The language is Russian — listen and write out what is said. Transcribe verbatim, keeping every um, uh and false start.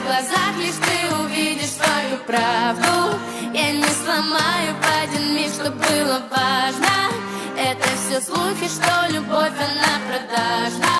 глазах лишь ты увидишь свою правду. Я не сломаю в один миг, что было важно. Это все слухи, что любовь, она продажна.